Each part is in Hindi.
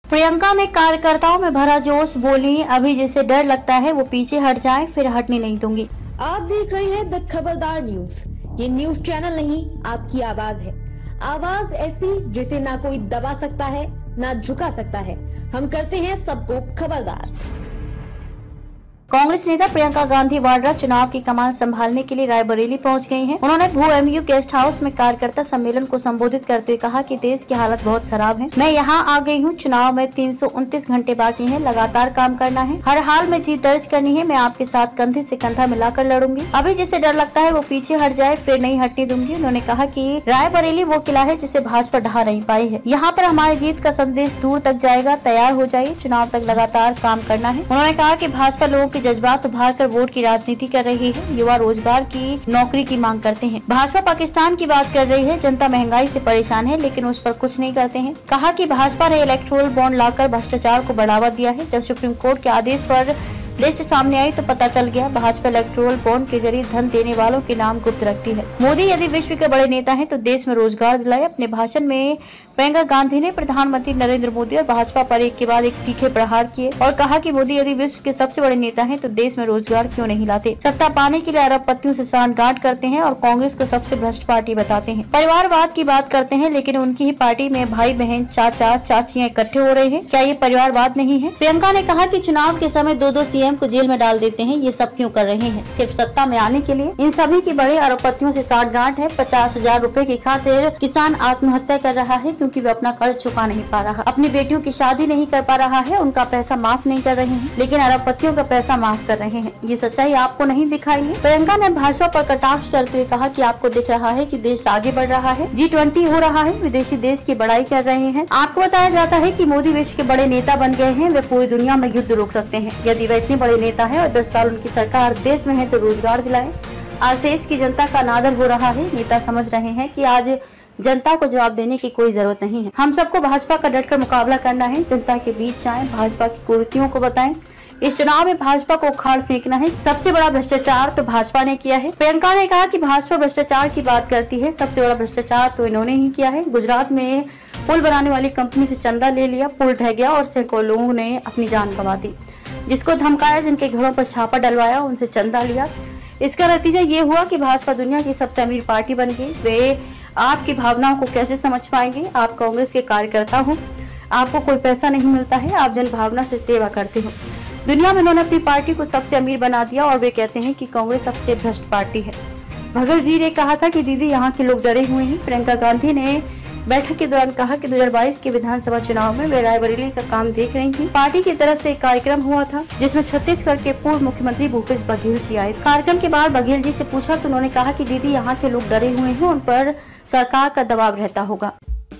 प्रियंका ने कार्यकर्ताओं में भरा जोश, बोली अभी जिसे डर लगता है वो पीछे हट जाए, फिर हटने नहीं दूंगी। आप देख रहे हैं द खबरदार न्यूज। ये न्यूज चैनल नहीं, आपकी आवाज है। आवाज ऐसी जिसे ना कोई दबा सकता है ना झुका सकता है। हम करते हैं सबको खबरदार। कांग्रेस नेता प्रियंका गांधी वाड्रा चुनाव की कमान संभालने के लिए रायबरेली पहुंच गई हैं। उन्होंने भू एमयू गेस्ट हाउस में कार्यकर्ता सम्मेलन को संबोधित करते हुए कहा कि देश की हालत बहुत खराब है। मैं यहां आ गई हूं, चुनाव में 329 घंटे बाकी हैं, लगातार काम करना है, हर हाल में जीत दर्ज करनी है। मैं आपके साथ कंधे से कंधा मिलाकर लड़ूंगी। अभी जिसे डर लगता है वो पीछे हट जाए, फिर नहीं हटने दूंगी। उन्होंने कहा कि रायबरेली वो किला है जिसे भाजपा ढहा नहीं पाई है। यहाँ पर हमारी जीत का संदेश दूर तक जाएगा। तैयार हो जाइए, चुनाव तक लगातार काम करना है। उन्होंने कहा कि भाजपा लोगों के जज्बात उभार कर वोट की राजनीति कर रही है। युवा रोजगार की, नौकरी की मांग करते हैं। भाजपा पाकिस्तान की बात कर रही है। जनता महंगाई से परेशान है लेकिन उस पर कुछ नहीं करते हैं। कहा कि भाजपा ने इलेक्टोरल बॉन्ड लाकर भ्रष्टाचार को बढ़ावा दिया है। जब सुप्रीम कोर्ट के आदेश पर लिस्ट सामने आई तो पता चल गया भाजपा इलेक्टोरल बॉन्ड के जरिए धन देने वालों के नाम गुप्त रखती है। मोदी यदि विश्व के बड़े नेता हैं तो देश में रोजगार दिलाए। अपने भाषण में प्रियंका गांधी ने प्रधानमंत्री नरेंद्र मोदी और भाजपा पर एक के बाद एक तीखे प्रहार किए और कहा कि मोदी यदि विश्व के सबसे बड़े नेता हैं तो देश में रोजगार क्यों नहीं लाते। सत्ता पाने के लिए अरबपतियों से सांठगांठ करते हैं और कांग्रेस को सबसे भ्रष्ट पार्टी बताते हैं। परिवारवाद की बात करते हैं लेकिन उनकी ही पार्टी में भाई बहन, चाचा चाचियां इकट्ठे हो रहे हैं। क्या ये परिवारवाद नहीं है? प्रियंका ने कहा कि चुनाव के समय दो सीएम को जेल में डाल देते हैं। ये सब क्यों कर रहे हैं? सिर्फ सत्ता में आने के लिए। इन सभी की बड़े अरबपतियों से सांठगांठ है। 50,000 रुपए की खातिर किसान आत्महत्या कर रहा है क्योंकि वे अपना कर्ज चुका नहीं पा रहा, अपनी बेटियों की शादी नहीं कर पा रहा है, उनका पैसा माफ नहीं कर रहे हैं लेकिन अरबपतियों का पैसा माफ कर रहे हैं। ये सच्चाई आपको नहीं दिखाई है? प्रियंका ने भाजपा पर कटाक्ष करते हुए कहा कि आपको दिख रहा है कि देश आगे बढ़ रहा है, G20 हो रहा है, विदेशी देश की बड़ाई कर रहे हैं। आपको बताया जाता है कि मोदी विश्व के बड़े नेता बन गए हैं, वे पूरी दुनिया में युद्ध रोक सकते हैं। यदि वे इतने बड़े नेता है और 10 साल उनकी सरकार देश में है तो रोजगार दिलाए। आज देश की जनता का अनादर हो रहा है। नेता समझ रहे हैं कि आज जनता को जवाब देने की कोई जरूरत नहीं है। हम सबको भाजपा का डटकर मुकाबला करना है। जनता के बीच जाएं, भाजपा की कुरीतियों को बताएं। इस चुनाव में भाजपा को उखाड़ फेंकना है। सबसे बड़ा भ्रष्टाचार तो भाजपा ने किया है। प्रियंका ने कहा कि भाजपा भ्रष्टाचार की बात करती है, सबसे बड़ा भ्रष्टाचार तो इन्होंने ही किया है। गुजरात में पुल बनाने वाली कंपनी से चंदा ले लिया, पुल ढह गया और सैकड़ों लोगों ने अपनी जान गंवा दी। जिसको धमकाया, जिनके घरों पर छापा डलवाया, उनसे चंदा लिया। इसका नतीजा ये हुआ कि भाजपा दुनिया की सबसे अमीर पार्टी बन गई। वे आपकी भावनाओं को कैसे समझ पाएंगे? आप कांग्रेस के कार्यकर्ता हो, आपको कोई पैसा नहीं मिलता है, आप जन भावना से सेवा करते हो। दुनिया में उन्होंने अपनी पार्टी को सबसे अमीर बना दिया और वे कहते हैं कि कांग्रेस सबसे भ्रष्ट पार्टी है। भगत जी ने कहा था कि दीदी यहाँ के लोग डरे हुए हैं। प्रियंका गांधी ने बैठक के दौरान कहा कि 2022 के विधानसभा चुनाव में वे रायबरेली का काम देख रही थी। पार्टी की तरफ से एक कार्यक्रम हुआ था जिसमें छत्तीसगढ़ के पूर्व मुख्यमंत्री भूपेश बघेल जी आए। कार्यक्रम के बाद बघेल जी से पूछा तो उन्होंने कहा कि दीदी यहाँ के लोग डरे हुए हैं, उन पर सरकार का दबाव रहता होगा।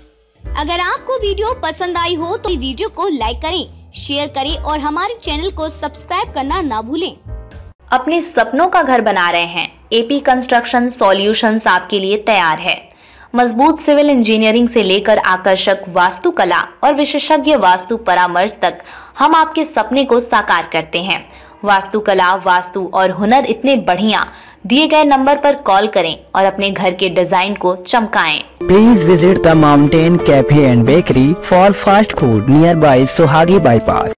अगर आपको वीडियो पसंद आई हो तो वीडियो को लाइक करें, शेयर करें और हमारे चैनल को सब्सक्राइब करना ना भूलें। अपने सपनों का घर बना रहे हैं? AP कंस्ट्रक्शन सॉल्यूशंस आपके लिए तैयार है। मजबूत सिविल इंजीनियरिंग से लेकर आकर्षक वास्तुकला और विशेषज्ञ वास्तु परामर्श तक हम आपके सपने को साकार करते हैं। वास्तुकला, वास्तु और हुनर इतने बढ़िया। दिए गए नंबर पर कॉल करें और अपने घर के डिजाइन को चमकाएं। Please visit the Mountain Cafe and Bakery for fast food nearby Sohagi Bypass.